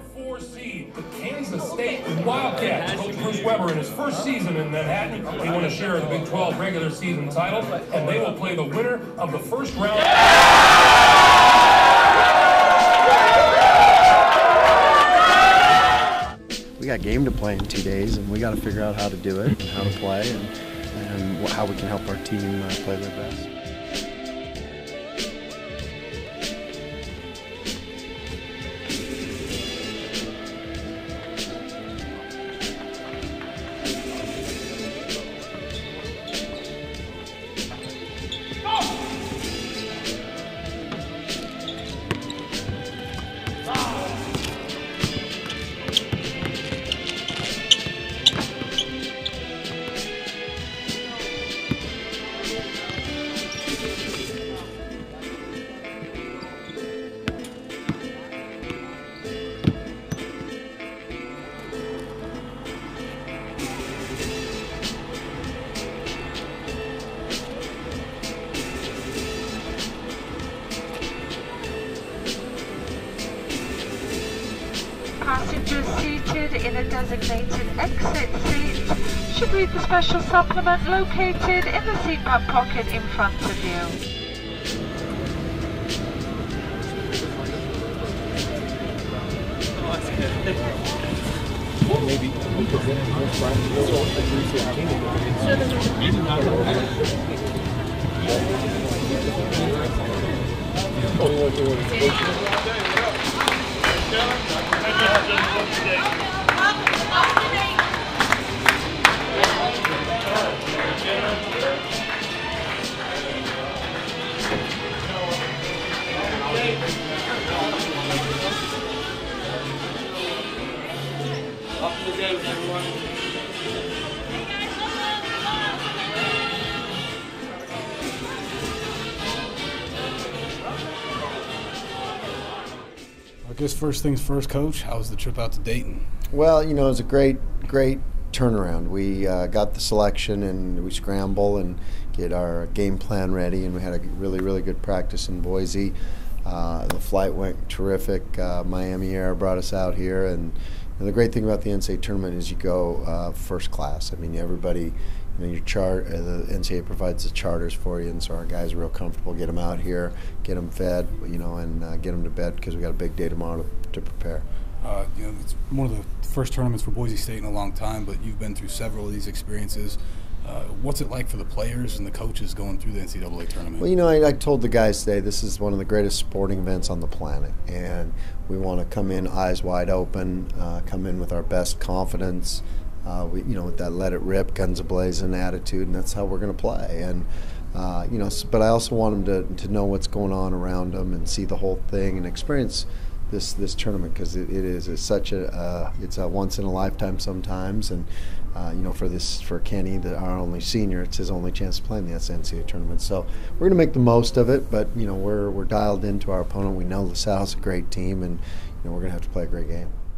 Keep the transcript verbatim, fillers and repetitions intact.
four seed, the Kansas State Wildcats. Coach Bruce Weber in his first season in Manhattan, they want to share the Big twelve regular season title, and they will play the winner of the first round. We got a game to play in two days, and we got to figure out how to do it and how to play and, and how we can help our team uh, play their best. Passengers seated in a designated exit seat should read the special supplement located in the seatbelt pocket in front of you. Maybe Off to the game, everyone. I guess first things first, Coach, how was the trip out to Dayton? Well, you know, it was a great, great turnaround. We uh, got the selection and we scramble and get our game plan ready, and we had a really, really good practice in Boise. Uh, the flight went terrific. Uh, Miami Air brought us out here, and, and the great thing about the N C double A Tournament is you go uh, first class. I mean, everybody, you know, your chart, uh, the N C double A provides the charters for you, and so our guys are real comfortable. Get them out here, get them fed, you know, and uh, get them to bed because we got a big day tomorrow to, to prepare. Uh, you know, it's one of the first tournaments for Boise State in a long time, but you've been through several of these experiences. Uh, what's it like for the players and the coaches going through the N C double A tournament? Well, you know, I, I told the guys today this is one of the greatest sporting events on the planet, and we want to come in eyes wide open, uh, come in with our best confidence, uh, we, you know, with that let it rip, guns a-blazing attitude, and that's how we're going to play. And uh, you know, but I also want them to to know what's going on around them and see the whole thing and experience this this tournament, because it, it is it's such a uh, it's a once in a lifetime sometimes, and uh, you know, for this for Kenny, the, our only senior, it's his only chance to play in the N C double A tournament. So we're going to make the most of it, but you know, we're we're dialed into our opponent. We know LaSalle's a great team, and you know, we're going to have to play a great game.